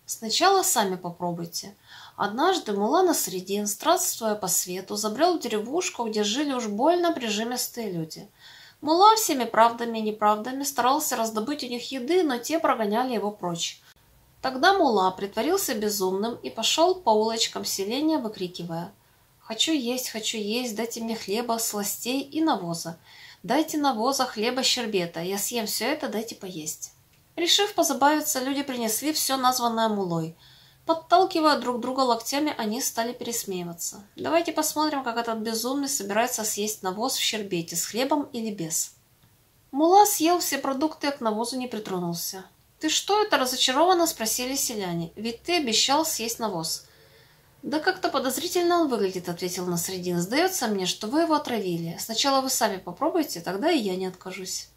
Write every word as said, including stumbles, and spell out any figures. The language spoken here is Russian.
Сначала сами попробуйте. Однажды мулла Насреддин, странствуя по свету, забрел в деревушку, где жили уж больно прижимистые люди. Мулла всеми правдами и неправдами старался раздобыть у них еды, но те прогоняли его прочь. Тогда мулла притворился безумным и пошел по улочкам селения, выкрикивая: «Хочу есть, хочу есть, дайте мне хлеба, сластей и навоза. Дайте навоза, хлеба, щербета, я съем все это, дайте поесть». Решив позабавиться, люди принесли все названное муллой. Подталкивая друг друга локтями, они стали пересмеиваться. Давайте посмотрим, как этот безумный собирается съесть навоз в щербете, с хлебом или без. Мулла съел все продукты, а к навозу не притронулся. «Ты что это?» – разочарованно спросили селяне. «Ведь ты обещал съесть навоз». «Да как-то подозрительно он выглядит», — ответил Насреддин. «Сдается мне, что вы его отравили. Сначала вы сами попробуйте, тогда и я не откажусь».